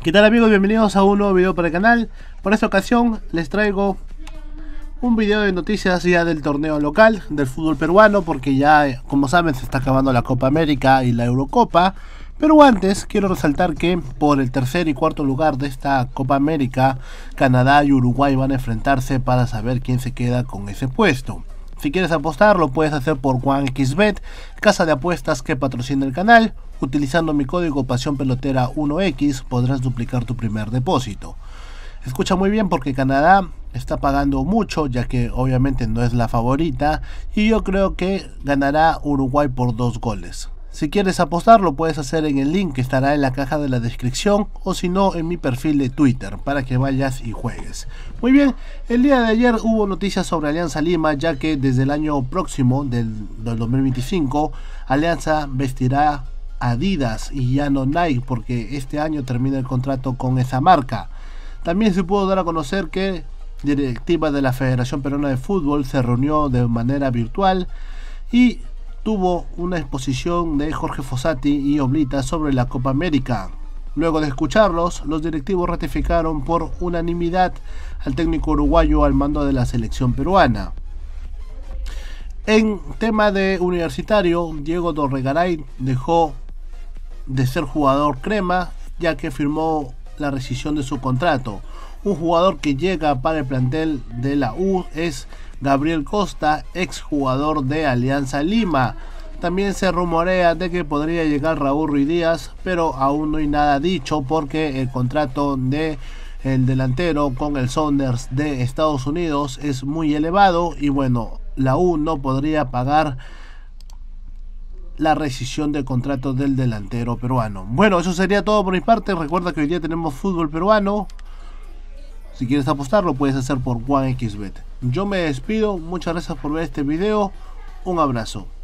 ¿Qué tal amigos? Bienvenidos a un nuevo video para el canal. Por esta ocasión les traigo un video de noticias ya del torneo local del fútbol peruano, porque ya como saben se está acabando la Copa América y la Eurocopa. Pero antes quiero resaltar que por el tercer y cuarto lugar de esta Copa América, Canadá y Uruguay van a enfrentarse para saber quién se queda con ese puesto. Si quieres apostar lo puedes hacer por OneXBet, casa de apuestas que patrocina el canal. Utilizando mi código PasiónPelotera1X podrás duplicar tu primer depósito. Escucha muy bien porque Canadá está pagando mucho, ya que obviamente no es la favorita, y yo creo que ganará Uruguay por 2 goles. Si quieres apostar lo puedes hacer en el link que estará en la caja de la descripción, o si no en mi perfil de Twitter, para que vayas y juegues. Muy bien, el día de ayer hubo noticias sobre Alianza Lima, ya que desde el año próximo del 2025 Alianza vestirá Adidas y ya no Nike, porque este año termina el contrato con esa marca. También se pudo dar a conocer que la directiva de la Federación Peruana de Fútbol se reunió de manera virtual y tuvo una exposición de Jorge Fossati y Oblita sobre la Copa América. Luego de escucharlos, los directivos ratificaron por unanimidad al técnico uruguayo al mando de la selección peruana. En tema de Universitario, Diego Dorregaray dejó de ser jugador crema, ya que firmó la rescisión de su contrato. Un jugador que llega para el plantel de la U es Gabriel Costa, ex jugador de Alianza Lima. También se rumorea de que podría llegar Raúl Ruiz Díaz, pero aún no hay nada dicho porque el contrato de el delantero con el Sounders de Estados Unidos es muy elevado y bueno, la U no podría pagar la rescisión del contrato del delantero peruano. Bueno, eso sería todo por mi parte. Recuerda que hoy día tenemos fútbol peruano. Si quieres apostar lo puedes hacer por OneXBet. Yo me despido, muchas gracias por ver este video, un abrazo.